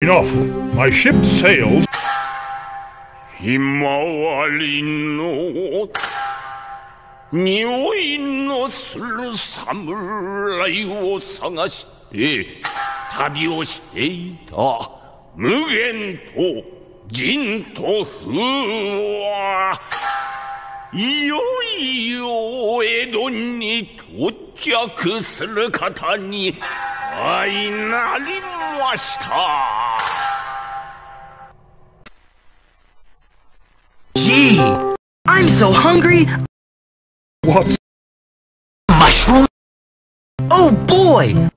Enough. My ship sails. ひまわりの匂いのする侍を探して旅をしていた無限と人と風はいよいよ江戸に到着する方に相なりました。 Gee, I'm so hungry. What? Mushroom? Oh boy!